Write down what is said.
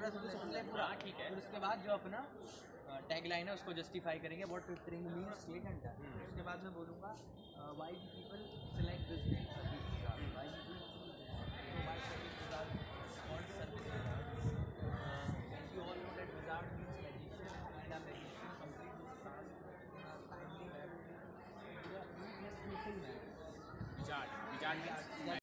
थोड़ा सा सुन ले पूरा, ठीक है। फिर उसके बाद जो अपना टैगलाइन है उसको जस्टिफाई करेंगे, व्हाट प्रिपेयरिंग मीन्स, ये घंटा। उसके बाद मैं बोलूँगा why do people select this name Service Bazaar, why do why Service Bazaar और Service Bazaar, and you all know that Bazaar means magician and a magician complete this task timely man, needless man. BAJAJ